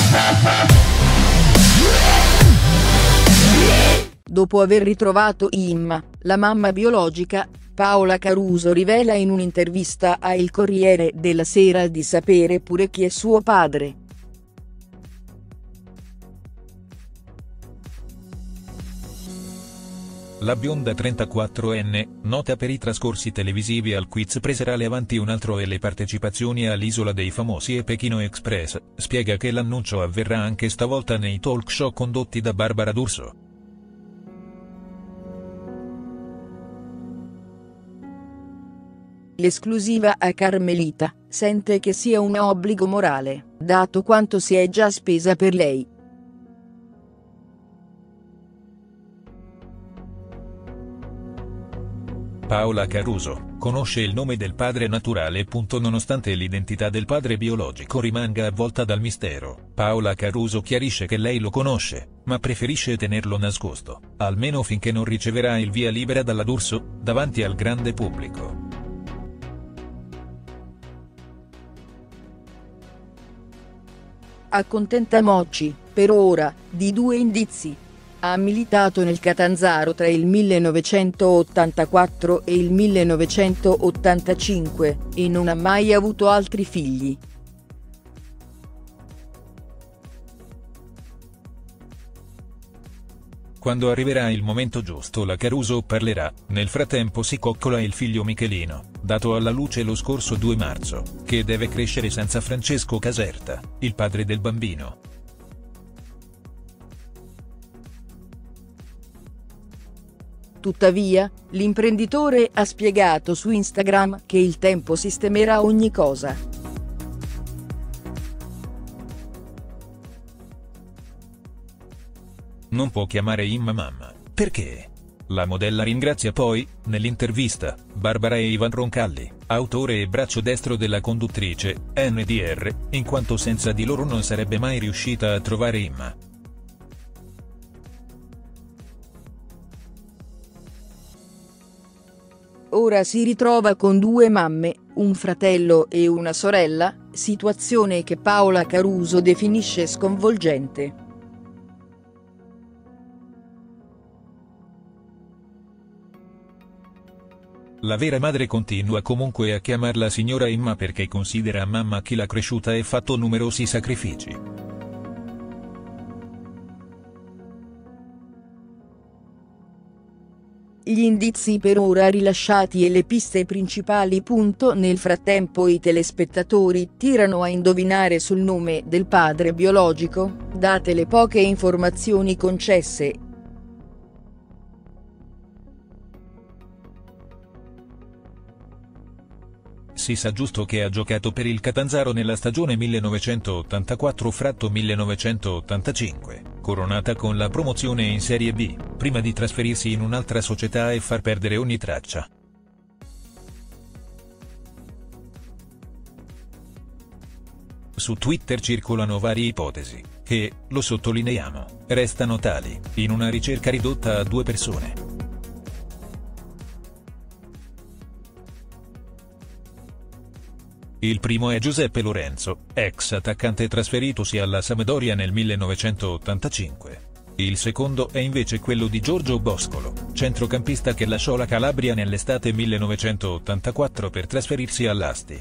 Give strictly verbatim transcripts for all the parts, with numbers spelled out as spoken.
Dopo aver ritrovato Imma, la mamma biologica, Paola Caruso rivela in un'intervista a Il Corriere della Sera di sapere pure chi è suo padre. La bionda trentaquattrenne, nota per i trascorsi televisivi al quiz Preserale avanti un altro e le partecipazioni all'Isola dei Famosi e Pechino Express, spiega che l'annuncio avverrà anche stavolta nei talk show condotti da Barbara D'Urso. L'esclusiva a Carmelita, sente che sia un obbligo morale, dato quanto si è già spesa per lei. Paola Caruso, conosce il nome del padre naturale. Nonostante l'identità del padre biologico rimanga avvolta dal mistero, Paola Caruso chiarisce che lei lo conosce, ma preferisce tenerlo nascosto, almeno finché non riceverà il via libera dalla D'Urso, davanti al grande pubblico. Accontenta Mochi, per ora, di due indizi. Ha militato nel Catanzaro tra il millenovecentottantaquattro e il millenovecentottantacinque, e non ha mai avuto altri figli. Quando arriverà il momento giusto la Caruso parlerà. Nel frattempo si coccola il figlio Michelino, dato alla luce lo scorso due marzo, che deve crescere senza Francesco Caserta, il padre del bambino. Tuttavia, l'imprenditore ha spiegato su Instagram che il tempo sistemerà ogni cosa. Non può chiamare Imma mamma, perché? La modella ringrazia poi, nell'intervista, Barbara e Ivan Roncalli, autore e braccio destro della conduttrice, N D R, in quanto senza di loro non sarebbe mai riuscita a trovare Imma. Ora si ritrova con due mamme, un fratello e una sorella, situazione che Paola Caruso definisce sconvolgente. La vera madre continua comunque a chiamarla signora Imma perché considera mamma chi l'ha cresciuta e fatto numerosi sacrifici. Gli indizi per ora rilasciati e le piste principali. Nel frattempo i telespettatori tirano a indovinare sul nome del padre biologico, date le poche informazioni concesse. Si sa giusto che ha giocato per il Catanzaro nella stagione millenovecentottantaquattro-millenovecentottantacinque, coronata con la promozione in Serie B, prima di trasferirsi in un'altra società e far perdere ogni traccia. Su Twitter circolano varie ipotesi, che, lo sottolineiamo, restano tali, in una ricerca ridotta a due persone. Il primo è Giuseppe Lorenzo, ex attaccante trasferitosi alla Sampdoria nel millenovecentottantacinque. Il secondo è invece quello di Giorgio Boscolo, centrocampista che lasciò la Calabria nell'estate millenovecentottantaquattro per trasferirsi all'Asti.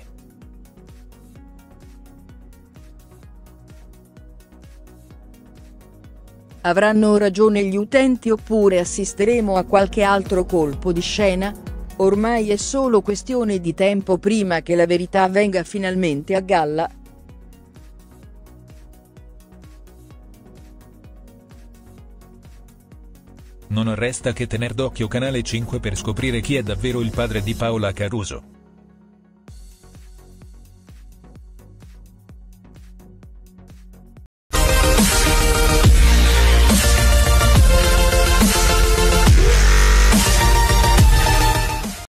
Avranno ragione gli utenti oppure assisteremo a qualche altro colpo di scena? Ormai è solo questione di tempo prima che la verità venga finalmente a galla. Non resta che tener d'occhio Canale cinque per scoprire chi è davvero il padre di Paola Caruso.